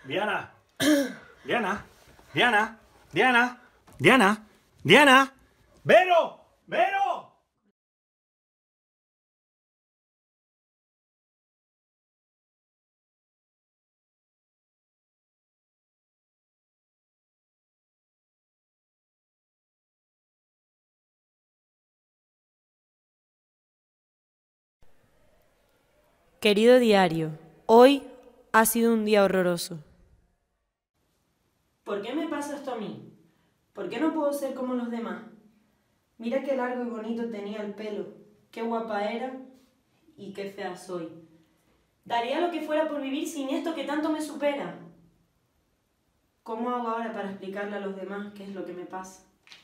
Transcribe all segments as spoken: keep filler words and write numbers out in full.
Diana. Diana. Diana. Diana. Diana. Diana. ¡Vero! ¡Vero! Querido diario, hoy ha sido un día horroroso. ¿Por qué me pasa esto a mí? ¿Por qué no puedo ser como los demás? Mira qué largo y bonito tenía el pelo, qué guapa era y qué fea soy. Daría lo que fuera por vivir sin esto que tanto me supera. ¿Cómo hago ahora para explicarle a los demás qué es lo que me pasa?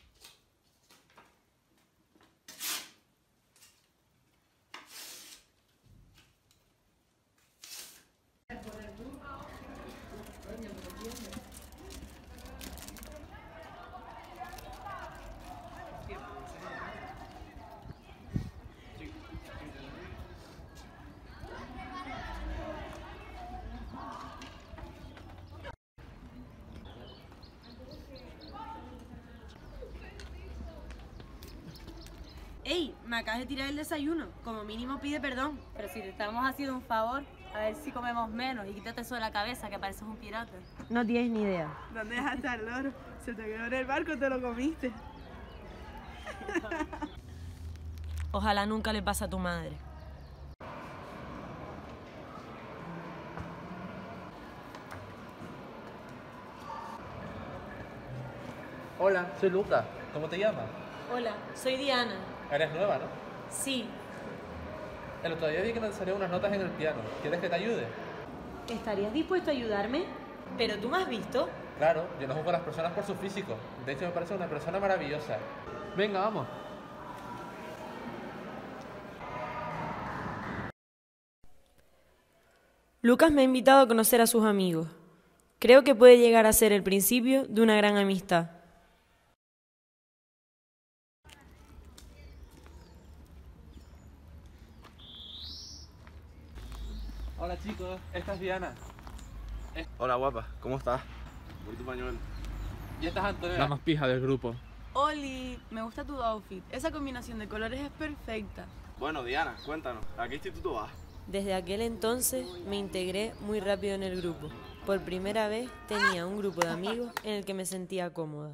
¡Ey! Me acabas de tirar el desayuno. Como mínimo pide perdón. Pero si te estamos haciendo un favor, a ver si comemos menos y quítate eso de la cabeza, que pareces un pirata. No tienes ni idea. ¿Dónde dejaste al loro? Se te quedó en el barco, te lo comiste. Ojalá nunca le pase a tu madre. Hola, soy Luca. ¿Cómo te llamas? Hola, soy Diana. Eres nueva, ¿no? Sí. El otro día vi que me salieron unas notas en el piano. ¿Quieres que te ayude? ¿Estarías dispuesto a ayudarme? ¿Pero tú me has visto? Claro, yo no juzgo a las personas por su físico. De hecho, me parece una persona maravillosa. Venga, vamos. Lucas me ha invitado a conocer a sus amigos. Creo que puede llegar a ser el principio de una gran amistad. Hola chicos, esta es Diana. Hola guapa, ¿cómo estás? Bonito pañuelo. Y esta es Antonella, la más pija del grupo. Oli, me gusta tu outfit. Esa combinación de colores es perfecta. Bueno, Diana, cuéntanos, ¿a qué instituto vas? Desde aquel entonces me integré muy rápido en el grupo. Por primera vez tenía un grupo de amigos en el que me sentía cómoda.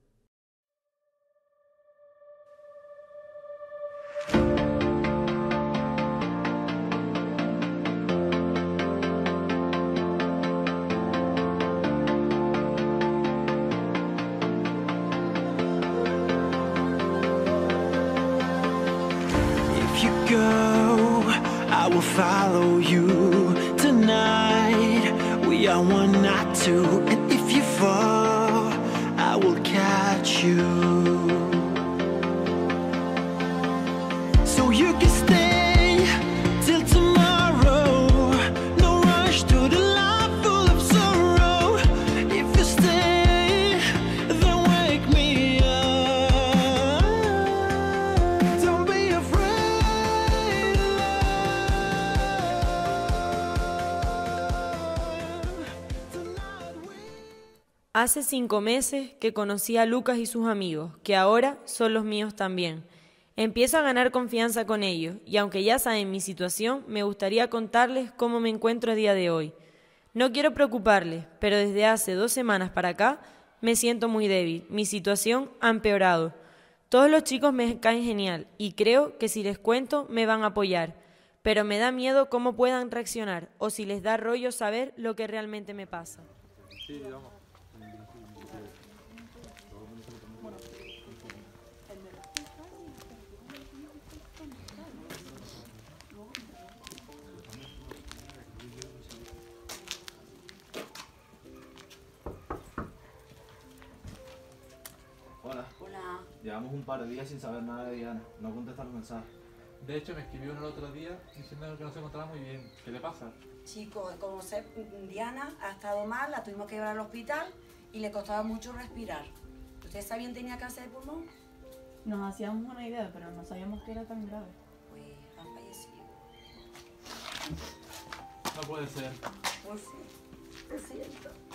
If you go, I will follow you tonight. We are one, not two. And if you fall, I will catch you. So you can stay till tomorrow. No rush to the life full of sorrow. If you stay, then wake me up. Don't be afraid of love. Tonight we Hace cinco meses que conocí a Lucas y sus amigos, que ahora son los míos también. Empiezo a ganar confianza con ellos, y aunque ya saben mi situación, me gustaría contarles cómo me encuentro a día de hoy. No quiero preocuparles, pero desde hace dos semanas para acá me siento muy débil. Mi situación ha empeorado. Todos los chicos me caen genial, y creo que si les cuento me van a apoyar. Pero me da miedo cómo puedan reaccionar, o si les da rollo saber lo que realmente me pasa. Sí, vamos. Hola. Hola. Llevamos un par de días sin saber nada de Diana. No contesta los mensajes. De hecho, me escribió uno el otro día diciendo que no se encontraba muy bien. ¿Qué le pasa? Chicos, como sé, Diana ha estado mal, la tuvimos que llevar al hospital y le costaba mucho respirar. ¿Ustedes sabían que tenía cáncer de pulmón? Nos hacíamos una idea, pero no sabíamos que era tan grave. Pues han fallecido. No puede ser. Pues sí. Te siento.